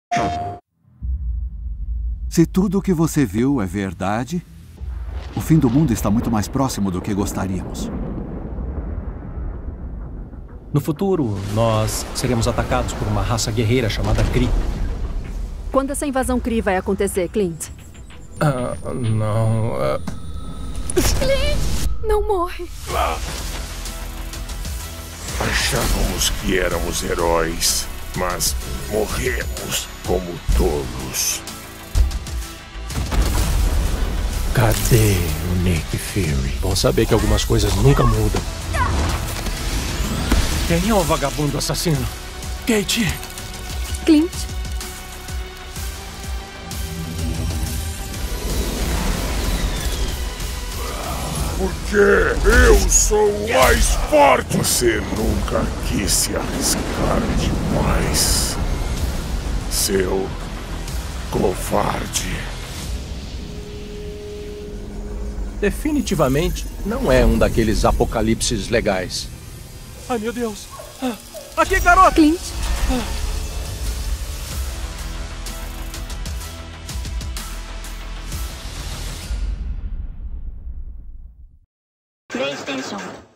Se tudo o que você viu é verdade, o fim do mundo está muito mais próximo do que gostaríamos. No futuro, nós seremos atacados por uma raça guerreira chamada Kree. Quando essa invasão Kree vai acontecer, Clint? Não... Clint! Não morre. Achávamos que éramos heróis, mas morremos como tolos. Cadê o Nick Fury? Bom saber que algumas coisas nunca mudam. Quem é o vagabundo assassino? Kate! Clint? Porque eu sou o mais forte! Você nunca quis se arriscar demais. Seu covarde. Definitivamente não é um daqueles apocalipses legais. Ai, meu Deus! Aqui, garoto! Clint? PlayStation